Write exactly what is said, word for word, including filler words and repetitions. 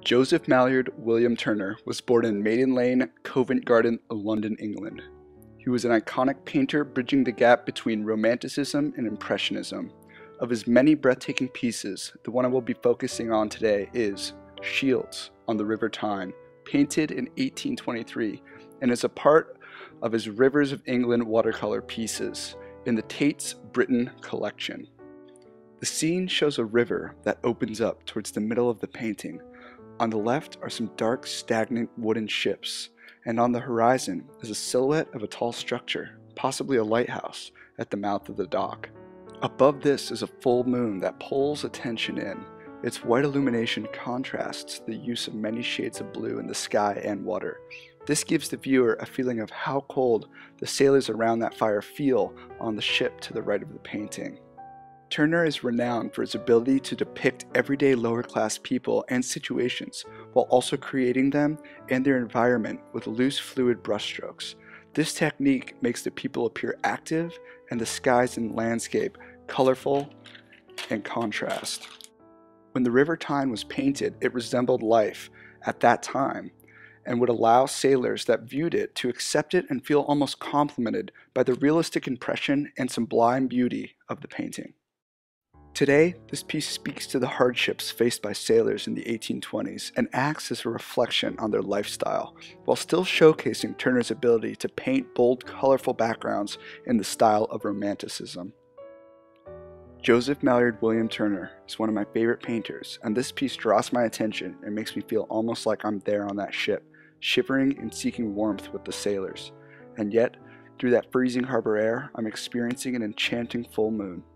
Joseph Maillard William Turner was born in Maiden Lane, Covent Garden, London, England. He was an iconic painter bridging the gap between Romanticism and Impressionism. Of his many breathtaking pieces, the one I will be focusing on today is Shields on the River Tyne, painted in eighteen twenty-three, and is a part of his Rivers of England watercolor pieces in the Tate's Britain collection. The scene shows a river that opens up towards the middle of the painting. On the left are some dark, stagnant wooden ships, and on the horizon is a silhouette of a tall structure, possibly a lighthouse, at the mouth of the dock. Above this is a full moon that pulls attention in. Its white illumination contrasts the use of many shades of blue in the sky and water. This gives the viewer a feeling of how cold the sailors around that fire feel on the ship to the right of the painting. Turner is renowned for his ability to depict everyday lower-class people and situations while also creating them and their environment with loose, fluid brushstrokes. This technique makes the people appear active and the skies and landscape colorful and contrast. When the River Tyne was painted, it resembled life at that time and would allow sailors that viewed it to accept it and feel almost complimented by the realistic impression and sublime beauty of the painting. Today, this piece speaks to the hardships faced by sailors in the eighteen twenties and acts as a reflection on their lifestyle, while still showcasing Turner's ability to paint bold, colorful backgrounds in the style of Romanticism. Joseph Maillard William Turner is one of my favorite painters, and this piece draws my attention and makes me feel almost like I'm there on that ship, shivering and seeking warmth with the sailors. And yet, through that freezing harbor air, I'm experiencing an enchanting full moon.